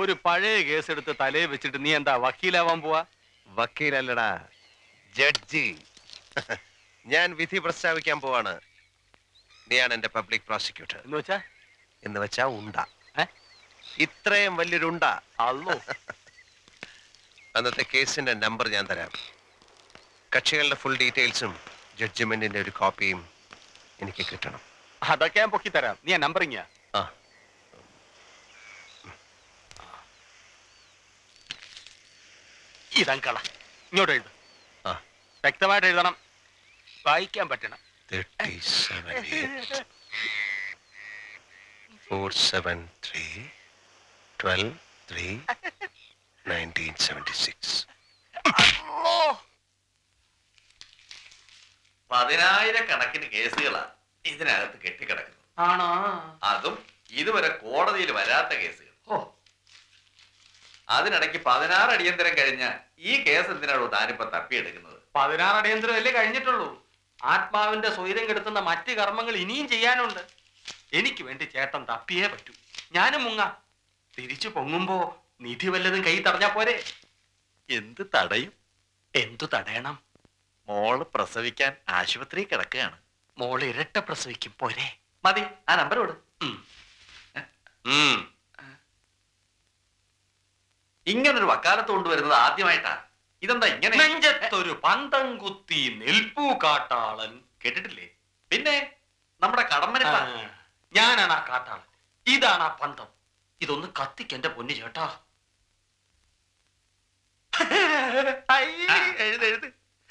ഒരു പഴയ കേസ് എടുത്ത് തലയെ വെച്ചിട്ട് നീ എന്താ വക്കീലാവാൻ പോവാ? വക്കീലല്ലടാ, ജഡ്ജി. ഞാൻ വിധി പ്രസ്താവിക്കാൻ പോവാണ്. നീയാണ് എന്റെ പബ്ലിക് പ്രോസിക്യൂട്ടർ. എന്ന് വെച്ചാ ഉണ്ട. ഇത്രയും വലിയൊരുണ്ട. അന്നത്തെ കേസിന്റെ നമ്പർ ഞാൻ തരാം. കക്ഷികളുടെ ഫുൾ ഡീറ്റെയിൽസും ജഡ്ജ്മെന്റിന്റെ ഒരു കോപ്പിയും എനിക്ക് കിട്ടണം. അതൊക്കെ ഞാൻ പൊക്കി തരാം. നീ ആ നമ്പർ ഇങ്ങ. ഇതങ്കള ഇങ്ങോട്ട് എഴുത. വ്യക്തമായിട്ട് എഴുതണം, വായിക്കാൻ പറ്റണം. 37,473,12,3,1976. 10,000 കേസുകളാ ഇതിനകത്ത് കെട്ടിക്കിടക്കുന്നത്. ആണോ? അതും ഇതുവരെ കോടതിയിൽ വരാത്ത കേസുകൾ. അതിനിടയ്ക്ക് 16 അടിയന്തരം കഴിഞ്ഞ ഈ കേസ് എന്തിനാണോ താനിപ്പോ തപ്പിയെടുക്കുന്നത്? 16 അടിയന്തരം അല്ലേ കഴിഞ്ഞിട്ടുള്ളൂ. ആത്മാവിന്റെ സ്വൈര്യം കെടുത്തുന്ന മറ്റ് കർമ്മങ്ങൾ ഇനിയും ചെയ്യാനുണ്ട്. എനിക്ക് വേണ്ടി ചേട്ടൻ തപ്പിയേ പറ്റൂ. ഞാനും മുങ്ങാം. തിരിച്ചു പൊങ്ങുമ്പോ നിധി വല്ലതും കൈ തടഞ്ഞാ പോരെ? എന്ത് തടയും? എന്തു തടയണം? മോള് പ്രസവിക്കാൻ ആശുപത്രി കിടക്കുകയാണ്. മോള് ഇരട്ട പ്രസവിക്കും പോരെ? മതി, ആ നമ്പർ കൊടു. ഇങ്ങനൊരു വക്കാലത്ത് കൊണ്ടുവരുന്നത് ആദ്യമായിട്ടാ. ഇതെന്താ ഇങ്ങനെ? നെഞ്ചത്തൊരു പന്തം കുത്തി നിൽപ്പൂ കാട്ടാളൻ. കേട്ടിട്ടില്ലേ? പിന്നെ നമ്മുടെ കടമ്പന. ഞാനാണ് ആ കാട്ടാളൻ, ഇതാണ് ആ പന്തം. ഇതൊന്ന് കത്തിക്കെന്റെ പൊന്നു ചേട്ടാ. എഴുത്.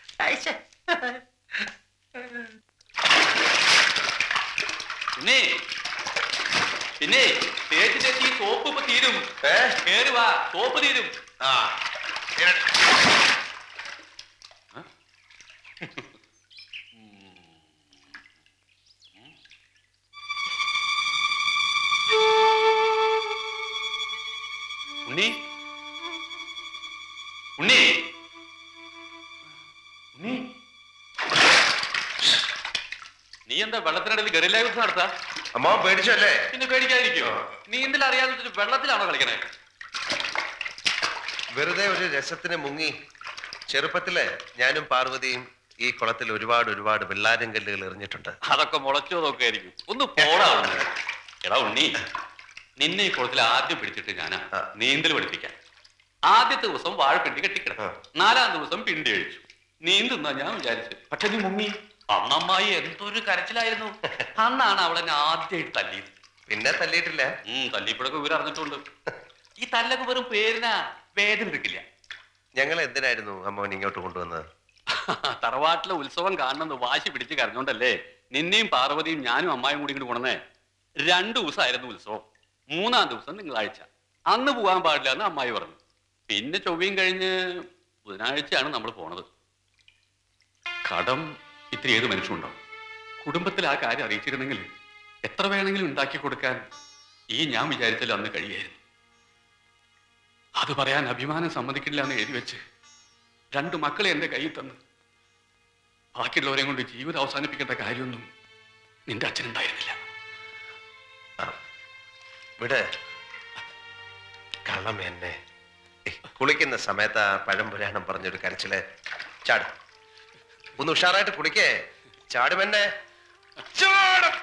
പിന്നെ തേച്ച് സോപ്പ് ഇപ്പൊ തീരും. കേറുവാ, സോപ്പ് തീരും. ഉണ്ണി, ഉണ്ണി, ഉണ്ണി, നീ എന്താ വെള്ളത്തിനടിയിൽ ഗറില്ല യുദ്ധം നടത്താ? അമ്മ പേടിച്ചല്ലേ? പിന്നെ പേടിക്കാതിരിക്കോ? നീന്തൽ അറിയാതെ വെള്ളത്തിലാണോ കളിക്കണേ? വെറുതെ ഒരു രസത്തിന് മുങ്ങി. ചെറുപ്പത്തില് ഞാനും പാർവതിയും ഈ കുളത്തിൽ ഒരുപാട് വെള്ളാരം കല്ലുകൾ എറിഞ്ഞിട്ടുണ്ട്. അതൊക്കെ മുളച്ചോ നോക്കെ ആയിരിക്കും. ഒന്ന് പോടാവുന്നു. എടാ ഉണ്ണി, നിന്നെ ഈ കുളത്തിൽ ആദ്യം പിടിച്ചിട്ട് ഞാനാ നീന്തൽ പഠിപ്പിക്കാൻ. ആദ്യത്തെ ദിവസം വാഴപ്പിണ്ടി കെട്ടിക്കിടക്കും, 4-ാം ദിവസം പിണ്ടി അഴിച്ചു. നീന്തുന്നാ ഞാൻ വിചാരിച്ചു. പക്ഷെ നീ മുങ്ങി. അമ്മമ്മായി എന്തൊരു കരച്ചിലായിരുന്നു. അന്നാണ് അവളെന്നെ ആദ്യമായിട്ട് തല്ലിയത്. പിന്നെ തല്ലിയിട്ടില്ല? തല്ലിയപ്പോഴൊക്കെ ഇവർ അറിഞ്ഞിട്ടുണ്ട്. ഈ തല്ലൊക്കെ വെറും പേരിനാ, വേദന എടുക്കില്ല. ഞങ്ങൾ എന്തിനായിരുന്നു അമ്മോൻ ഇങ്ങോട്ട് കൊണ്ടുവന്നത്? തറവാട്ടിലെ ഉത്സവം കാണണമെന്ന് വാശി പിടിച്ച് കരഞ്ഞോണ്ടല്ലേ നിന്നെയും പാർവതിയും ഞാനും അമ്മായും കൂടി ഇങ്ങോട്ട് കൊണ്ടുവന്നേ. 2 ദിവസമായിരുന്നു ഉത്സവം. 3-ാം ദിവസം തിങ്കളാഴ്ച. അന്ന് പോകാൻ പാടില്ല എന്ന് അമ്മായി പറഞ്ഞു. പിന്നെ ചൊവ്വയും കഴിഞ്ഞ് ബുധനാഴ്ചയാണ് നമ്മൾ പോണത്. കടം ഇത്തിരി ഏത് മനുഷ്യനുണ്ടാവും. കുടുംബത്തിൽ ആ കാര്യം അറിയിച്ചിരുന്നെങ്കിൽ എത്ര വേണമെങ്കിലും ഉണ്ടാക്കി കൊടുക്കാൻ ഈ ഞാൻ വിചാരിച്ചാലും അന്ന് കഴിയായിരുന്നു. അത് പറയാൻ അഭിമാനം സമ്മതിക്കില്ല എന്ന് എഴുതി വെച്ച് 2 മക്കളെ എന്റെ കയ്യിൽ തന്ന് ബാക്കിയുള്ളവരെയും കൊണ്ട് ജീവിതം അവസാനിപ്പിക്കേണ്ട കാര്യമൊന്നും നിന്റെ അച്ഛനുണ്ടായിരുന്നില്ല. ഇവിടെ കള്ളം എന്നെ കുളിക്കുന്ന സമയത്ത് പഴം പുരാണം പറഞ്ഞൊരു കരച്ചില്. ചാട്, ഒന്ന് ഉഷാറായിട്ട് കുളിക്കേ. ചാടുമെന്നെ, ചാടും.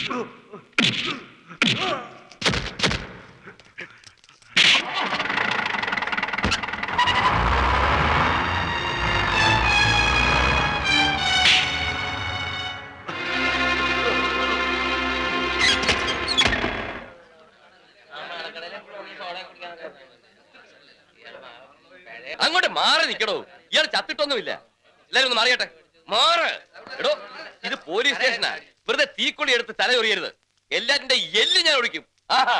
അങ്ങോട്ട് മാറി നിൽക്കണോ? ഇയാൾ ചത്തിട്ടൊന്നുമില്ല. എല്ലാരും ഒന്ന് മാറിയട്ടെ. മാറ്. എടോ, ഇത് പോലീസ് സ്റ്റേഷനാ. വെറുതെ തീക്കൊള്ളി എടുത്ത് തലയൊറിയരുത്. എല്ലാറ്റിന്റെ എല്ല് ഞാൻ ഒടിക്കും. ആഹാ.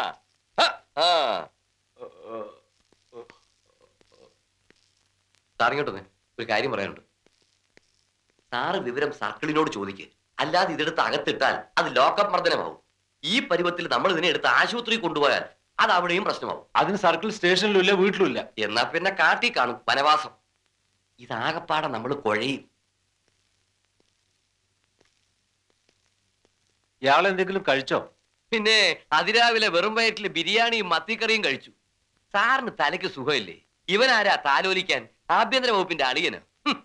സാറിങ്ങോട്ടൊന്ന് ഒരു കാര്യം പറയാനുണ്ട്. സാറ് വിവരം സർക്കിളിനോട് ചോദിക്ക്. അല്ലാതെ ഇതെടുത്ത് അകത്തിട്ടാൽ അത് ലോക്കപ്പ് മർദ്ദനമാവും. ഈ പരുവത്തിൽ നമ്മൾ ഇതിനെ എടുത്ത് ആശുപത്രി കൊണ്ടുപോയാൽ അത് അവിടെയും പ്രശ്നമാവും. അതിന് സർക്കിൾ സ്റ്റേഷനിലും ഇല്ല, വീട്ടിലും ഇല്ല. എന്നാ പിന്നെ കാട്ടി കാണും വനവാസം. ഇതാകപ്പാടെ നമ്മൾ കുഴയും. ഇയാൾ എന്തെങ്കിലും കഴിച്ചോ? പിന്നെ അതിരാവിലെ വെറും വയറ്റില് ബിരിയാണിയും മത്തിക്കറിയും കഴിച്ചു. സാറിന് തലയ്ക്ക് സുഖമില്ലേ? ഇവനാരാ താലോലിക്കാൻ? ആഭ്യന്തര വകുപ്പിന്റെ അളിയന്.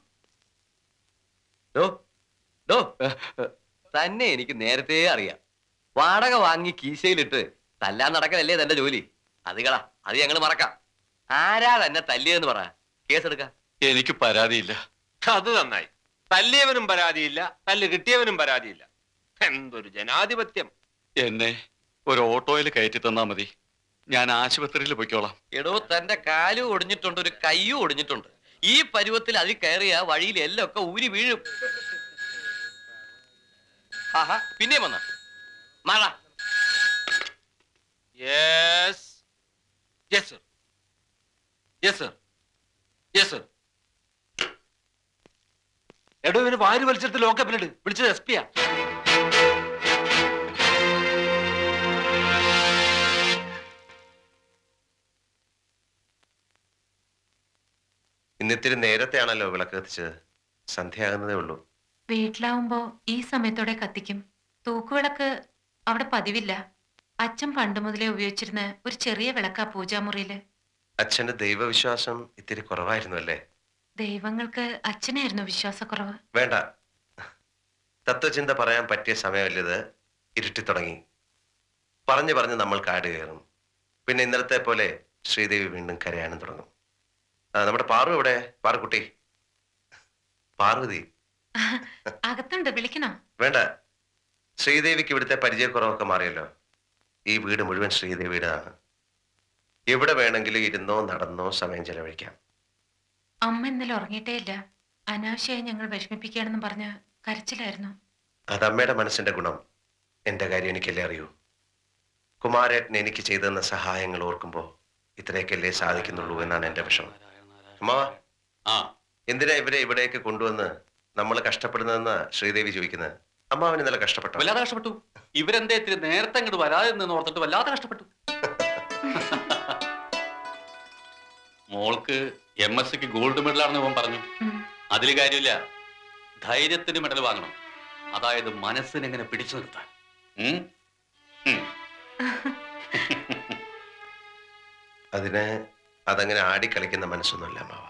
തന്നെ എനിക്ക് നേരത്തെ അറിയാം. വാടക വാങ്ങി കീശയിലിട്ട് തല്ലാൻ നടക്കലല്ലേ തന്റെ ജോലി. അത് കളാ, അത് ഞങ്ങൾ മറക്കാം. ആരാ തന്നെ തല്ലിയെന്ന് പറ, കേസെടുക്ക. എനിക്ക് പരാതിയില്ല. അത് നന്നായി. തല്ലിയവനും പരാതിയില്ല, തല്ല് കിട്ടിയവനും പരാതിയില്ല. എന്തൊരു ജനാധിപത്യം. എന്നെ ഒരു ഓട്ടോയിൽ കയറ്റി തന്നാ മതി, ഞാൻ ആശുപത്രിയിൽ പോയിക്കോളാം. എടോ, തന്റെ കാലും ഒടിഞ്ഞിട്ടുണ്ട്, ഒരു കയ്യും ഒടിഞ്ഞിട്ടുണ്ട്. ഈ പരുവത്തിൽ അതിൽ കയറിയ വഴിയിൽ എല്ലാം ഒക്കെ ഊരി വീഴും. ആഹാ, പിന്നെ വന്ന മഴ. Yes yes sir, yes sir, yes sir. എടോ, ഇവന് വാരി വലിച്ചെടുത്ത് ലോക്കപ്പിലിട്ട്. വിളിച്ചത് എസ് പിയാ. ഇന്നിത്തിരി നേരത്തെയാണല്ലോ വിളക്ക് കത്തിച്ചത്. സന്ധ്യയാകുന്നതേ ഉള്ളൂ. വീട്ടിലാവുമ്പോ ഈ സമയത്തോടെ കത്തിക്കും. തൂക്കുവിളക്ക് അവിടെ പതിവില്ല. അച്ഛൻ പണ്ട് മുതലേ ഉപയോഗിച്ചിരുന്ന ഒരു ചെറിയ വിളക്കാ പൂജാമുറിയില്. അച്ഛന്റെ ദൈവവിശ്വാസം ഇത്തിരി കുറവായിരുന്നു അല്ലേ? ദൈവങ്ങൾക്ക് അച്ഛനായിരുന്നു വിശ്വാസക്കുറവ്. വേണ്ട, തത്വചിന്ത പറയാൻ പറ്റിയ സമയമല്ലത്. ഇരുട്ടി തുടങ്ങി. പറഞ്ഞു പറഞ്ഞ് നമ്മൾ കാട് കയറും. പിന്നെ ഇന്നലത്തെ പോലെ ശ്രീദേവി വീണ്ടും കരയാനും തുടങ്ങും. നമ്മുടെ പാറു എവിടെ? പാറുക്കുട്ടി, പാർവതി അകത്തുണ്ട്, വിളിക്കണോ? വേണ്ട, ശ്രീദേവിക്ക് ഇവിടുത്തെ പരിചയക്കുറവൊക്കെ മാറിയല്ലോ. ഈ വീട് മുഴുവൻ ശ്രീദേവിയുടെതാണ്. എവിടെ വേണമെങ്കിലും ഇരുന്നോ നടന്നോ സമയം ചെലവഴിക്കാം. അമ്മ ഇന്നലെ ഉറങ്ങിയിട്ടേ ഇല്ല. അനാവശ്യമായി ഞങ്ങൾ വിഷമിപ്പിക്കുകയാണെന്ന് പറഞ്ഞ് കരച്ചിലായിരുന്നു. അത് അമ്മയുടെ മനസ്സിന്റെ ഗുണം. എന്റെ കാര്യം എനിക്കല്ലേ അറിയൂ. കുമാരേട്ടൻ എനിക്ക് ചെയ്തെന്ന സഹായങ്ങൾ ഓർക്കുമ്പോ ഇത്രയൊക്കെയല്ലേ സാധിക്കുന്നുള്ളൂ എന്നാണ് എന്റെ വിഷമം. അമ്മാവ, എന്തിനാ ഇവരെ ഇവിടേക്ക് കൊണ്ടുവന്ന് നമ്മൾ കഷ്ടപ്പെടുന്നതെന്ന് ശ്രീദേവി ചോദിക്കുന്നത്. അമ്മാവന് ഇന്നലെ കഷ്ടപ്പെട്ടു. വല്ലാതെ കഷ്ടപ്പെട്ടു. ഇവരെന്തേ ഇത്തിരി നേരത്തെ അങ്ങോട്ട് വരാതെ നിന്ന് ഓർത്തിട്ട് വല്ലാതെ കഷ്ടപ്പെട്ടു. മോൾക്ക് MSc ഗോൾഡ് മെഡലാണെന്ന് ഇവൻ പറഞ്ഞു. അതിൽ കാര്യമില്ല, ധൈര്യത്തിന് മെഡൽ വാങ്ങണം. അതായത് മനസ്സിനെങ്ങനെ പിടിച്ചു നിർത്താൻ. അതിന് അതങ്ങനെ ആടിക്കളിക്കുന്ന മനസ്സൊന്നുമല്ല അമ്മാവ.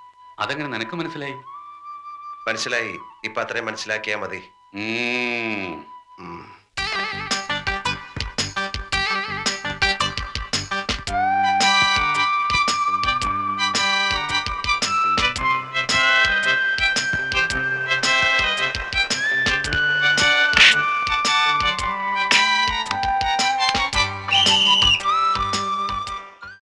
അതെങ്ങനെ നിനക്ക് മനസ്സിലായി? മനസ്സിലായി. ഇപ്പൊ അത്രയും മനസ്സിലാക്കിയാ മതി.